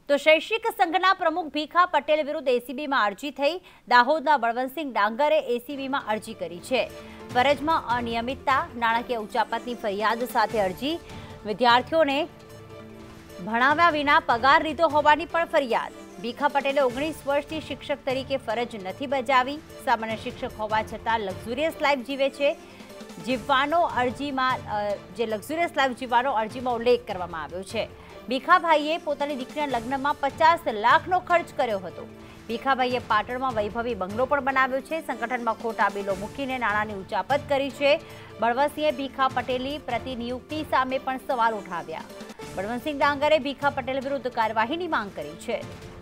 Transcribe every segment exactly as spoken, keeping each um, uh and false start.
તો શૈક્ષિક સંઘના પ્રમુખ ભીખા પટેલ વિરુદ્ધ એસીબીમાં અરજી થઈ। દાહોદના બળવંતસિંહ ડાંગરે એસીબીમાં અરજી કરી છે। ફરજમાં અનિયમિતતા, નાણાકીય ઉચાપતની ફરિયાદ સાથે અરજી। વિદ્યાર્થીઓને ભણાવ્યા વિના પગાર લીધો હોવાની પણ ફરિયાદ। ભીખા પટેલે ઓગણીસ વર્ષથી શિક્ષક તરીકે ફરજ નથી બજાવી। સામાન્ય શિક્ષક હોવા છતાં લક્ઝુરિયસ લાઈફ જીવે છે। જીવવાનો અરજીમાં જે લક્ઝુરિયસ લાઈફ જીવવાનો અરજીમાં ઉલ્લેખ કરવામાં આવ્યો છે। ભીખાભાઈએ પોતાની દીકરીના લગ્નમાં પચાસ લાખનો ખર્ચ કર્યો હતો। ભીખાભાઈએ પાટણમાં વૈભવી બંગલો પણ બનાવ્યો છે। સંગઠનમાં ખોટા બિલો મૂકીને નાણાંની ઉચાપત કરી છે। બળવંતસિંહે ભીખા પટેલની પ્રતિનિયુક્તિ સામે પણ સવાલ ઉઠાવ્યા। બળવંતસિંહ ડાંગરે ભીખા પટેલ વિરુદ્ધ કાર્યવાહીની માંગ કરી છે।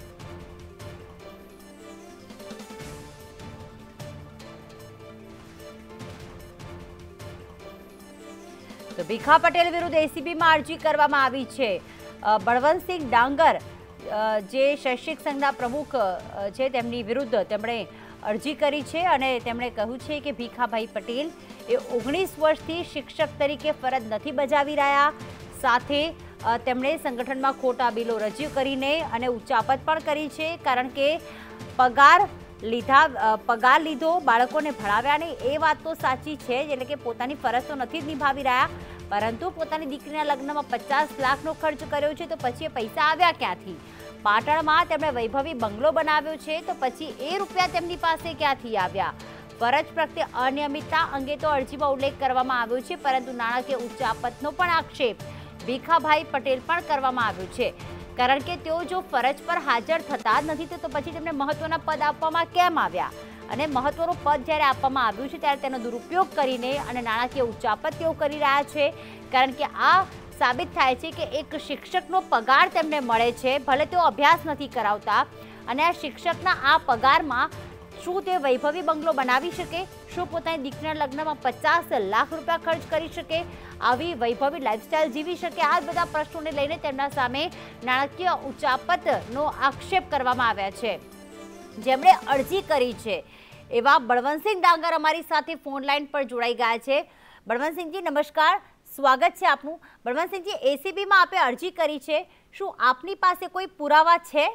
તો ભીખા પટેલ વિરુદ્ધ એસીબીમાં અરજી કરવામાં આવી છે। બળવંતસિંહ ડાંગર જે શૈક્ષિક સંઘના પ્રમુખ છે તેમની વિરુદ્ધ તેમણે અરજી કરી છે અને તેમણે કહ્યું છે કે ભીખાભાઈ પટેલ એ ઓગણીસ વર્ષથી શિક્ષક તરીકે ફરજ નથી બજાવી રહ્યા। સાથે તેમણે સંગઠનમાં ખોટા બિલો રજૂ કરીને અને ઉચાપત પણ કરી છે, કારણ કે પગાર લીધા પગાર લીધો, બાળકોને ભણાવ્યા નહીં એ વાત તો સાચી છે, એટલે કે પોતાની ફરજ તો નથી જ નિભાવી રહ્યા, પરંતુ પોતાની દીકરીના લગ્નમાં પચાસ લાખનો ખર્ચ કર્યો છે, તો પછી એ પૈસા આવ્યા ક્યાંથી? પાટણમાં તેમણે વૈભવી બંગલો બનાવ્યો છે, તો પછી એ રૂપિયા તેમની પાસે ક્યાંથી આવ્યા? ફરજ પ્રત્યે અનિયમિતતા અંગે તો અરજીમાં ઉલ્લેખ કરવામાં આવ્યો છે, પરંતુ નાણાકીય ઉચાપતનો પણ આક્ષેપ ભીખાભાઈ પટેલ પર કરવામાં આવ્યો છે, કારણ કે તેઓ જો ફરજ પર હાજર થતા જ નથી તો પછી તેમને મહત્વના પદ આપવામાં કેમ આવ્યા? અને મહત્વનું પદ જ્યારે આપવામાં આવ્યું છે ત્યારે તેનો દુરુપયોગ કરીને અને નાણાકીય ઉચાપત તેઓ કરી રહ્યા છે, કારણ કે આ સાબિત થાય છે કે એક શિક્ષકનો પગાર તેમને મળે છે, ભલે તેઓ અભ્યાસ નથી કરાવતા, અને આ શિક્ષકના આ પગારમાં શું તે વૈભવી બંગલો બનાવી શકે? શું પોતાની દીકરીના લગ્નમાં પચાસ લાખ રૂપિયા ખર્ચ કરી શકે? આવી વૈભવી લાઈફસ્ટાઈલ જીવી શકે? આ બધા પ્રશ્નોને લઈને તેમના સામે નાણાકીય ઉચાપતનો આક્ષેપ કરવામાં આવ્યા છે। જેમણે અરજી કરી છે એવા બળવંતસિંહ ડાંગર અમારી સાથે ફોન લાઈન પર જોડાઈ ગયા છે। બળવંતસિંહજી નમસ્કાર, સ્વાગત છે આપનું। બળવંતસિંહજી, એસીબીમાં આપે અરજી કરી છે, શું આપની પાસે કોઈ પુરાવા છે?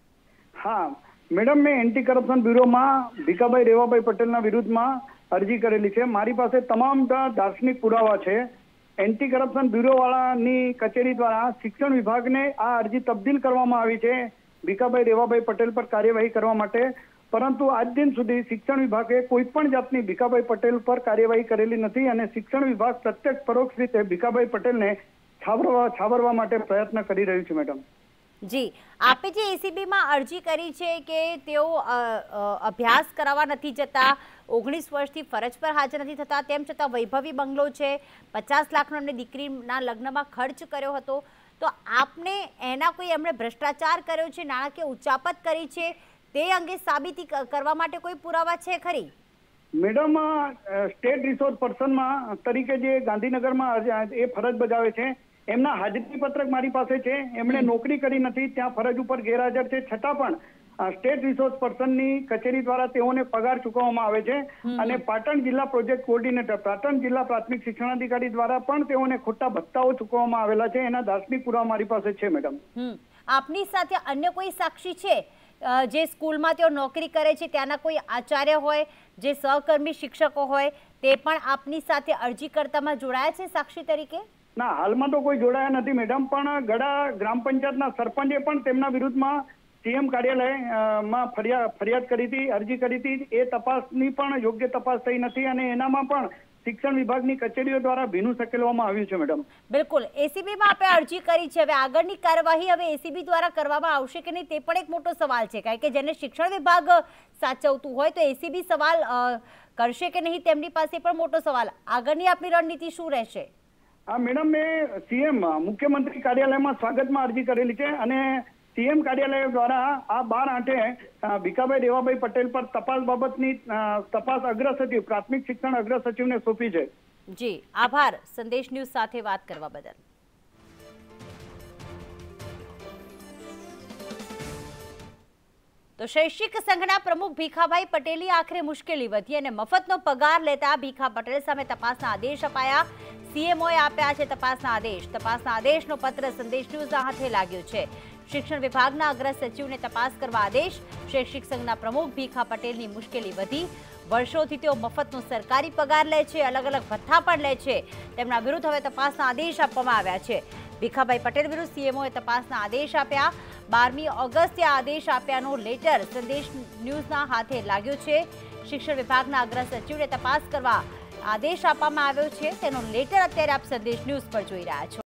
હા મેડમ, મેં એન્ટી કરપ્શન બ્યુરોમાં ભીખાભાઈ રેવાભાઈ પટેલના વિરુદ્ધમાં અરજી કરેલી છે। મારી પાસે તમામ દાર્શનિક પુરાવા છે। એન્ટી કરપ્શન બ્યુરોવાળાની કચેરી દ્વારા શિક્ષણ વિભાગને આ અરજી તબદીલ કરવામાં આવી છે ભીખાભાઈ રેવાભાઈ પટેલ પર કાર્યવાહી કરવા માટે, પરંતુ આજ દિન સુધી શિક્ષણ વિભાગે કોઈ પણ જાતની ભીખાભાઈ પટેલ પર કાર્યવાહી કરેલી નથી અને શિક્ષણ વિભાગ પ્રત્યક્ષ પરોક્ષ રીતે ભીખાભાઈ પટેલને છાવરવા છાવરવા માટે પ્રયત્ન કરી રહ્યું છે। મેડમ જી, આપે જે એસીબીમાં અરજી કરી છે કે તેઓ અભ્યાસ કરાવવા નથી જતા, ઓગણીસ વર્ષથી ફરજ પર હાજર નથી થતા, તેમ છતાં વૈભવી બંગલો છે, પચાસ લાખનો એમની દીકરીના લગ્નમાં ખર્ચ કર્યો હતો, તો આપને એના કોઈ એમણે ભ્રષ્ટાચાર કર્યો છે, નાણાકીય ઉચાપત કરી છે, તે અંગે સાબિતી કરવા માટે કોઈ પુરાવા છે ખરી? મેડમ, સ્ટેટ રિસોર્સ પર્સનમાં તરીકે જે ગાંધીનગરમાં એ ફરજ બજાવે છે, એમના હાજરી પત્રક મારી પાસે છે। એમણે નોકરી કરી નથી, ત્યાં ફરજ ઉપર ગેરહાજર છે, છતાં પણ સ્ટેટ રિસોર્સ પર્સનની કચેરી દ્વારા તેઓને પગાર ચૂકવવામાં આવે છે અને પાટણ જિલ્લા પ્રોજેક્ટ કોઓર્ડિનેટર, પાટણ જિલ્લા પ્રાથમિક શિક્ષણાધિકારી દ્વારા પણ તેઓને ખોટા ભથ્થાઓ ચૂકવવામાં આવેલા છે। એના દાર્શનિક પુરાવા મારી પાસે છે। મેડમ, આપની સાથે અન્ય કોઈ સાક્ષી છે જે સ્કૂલમાં તેઓ નોકરી કરે છે, ત્યાંના કોઈ આચાર્ય હોય, જે સહકર્મી શિક્ષકો હોય, તે પણ આપની સાથે અરજી કરતામાં જોડાયા છે સાક્ષી તરીકે? ના, હાલમાં તો કોઈ જોડાયા નથી મેડમ, પણ ગડા ગ્રામ પંચાયતના સરપંચે પણ તેમના વિરુદ્ધમાં સીએમ કાર્યાલયમાં ફરિયાદ ફરિયાદ કરી હતી, અરજી કરી હતી। એ તપાસની પણ યોગ્ય તપાસ થઈ નથી અને એનામાં પણ શિક્ષણ વિભાગની કચેરીઓ દ્વારા ભીનું સકેલવામાં આવ્યું છે। મેડમ બિલકુલ, એસીબીમાં આપણે અરજી કરી છે, હવે આગળની કાર્યવાહી હવે એસીબી દ્વારા કરવામાં આવશે કે નહીં તે પણ એક મોટો સવાલ છે, કારણ કે જેને શિક્ષણ વિભાગ સાચવતું હોય તો એસીબી સવાલ કરશે કે નહીં તેમની પાસે પણ મોટો સવાલ। આગળની આપની રણનીતિ શું રહેશે? હા મેડમ, મેં સીએમ મુખ્યમંત્રી કાર્યાલયમાં સ્વાગતમાં અરજી કરેલી છે અને સીએમ કાર્યાલય દ્વારા આ બાર આઠે ભીખાભાઈ રેવાભાઈ પટેલ પર તપાસ બાબતની તપાસ અગ્ર સચિવ, પ્રાથમિક શિક્ષણ અગ્ર સચિવને સોંપી છે। જી, આભાર સંદેશ ન્યૂઝ સાથે વાત કરવા બદલ। તો શૈક્ષિક સંઘના પ્રમુખ ભીખાભાઈ પટેલની આખરે મુશ્કેલી વધી અને મફતનો પગાર લેતા ભીખા પટેલ સામે તપાસના આદેશ અપાયા। સીએમઓએ આપ્યા છે તપાસના આદેશ। તપાસના આદેશનો પત્ર સંદેશ ન્યૂઝના હાથે લાગ્યો છે। શિક્ષણ વિભાગના અગ્ર સચિવને તપાસ કરવા આદેશ। શૈક્ષિક સંઘના પ્રમુખ ભીખા પટેલની મુશ્કેલી વધી। વર્ષોથી તેઓ મફતનો સરકારી પગાર લે છે, અલગ અલગ ભથ્થા પણ લે છે। તેમના વિરુદ્ધ હવે તપાસના આદેશ આપવામાં આવ્યા છે। ભીખાભાઈ પટેલ વિરુદ્ધ સીએમઓએ તપાસના આદેશ આપ્યા। બારમી ઓગસ્ટે આદેશ આપ્યાનો લેટર સંદેશ ન્યૂઝના હાથે લાગ્યો છે। શિક્ષણ વિભાગના અગ્ર સચિવને તપાસ કરવા આદેશ આપવામાં આવ્યો છે, તેનો લેટર અત્યારે આપ સંદેશ ન્યૂઝ પર જોઈ રહ્યા છો।